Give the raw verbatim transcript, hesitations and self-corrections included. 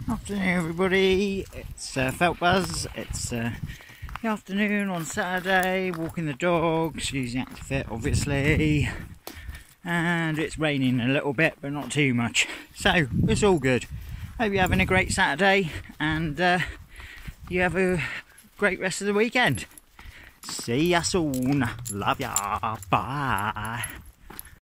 Afternoon everybody, it's uh, Felt Buzz. It's uh, the afternoon on Saturday, walking the dogs, using ActiveFit obviously, and it's raining a little bit but not too much, so it's all good. Hope you're having a great Saturday and uh, you have a great rest of the weekend. See ya soon, love ya, bye.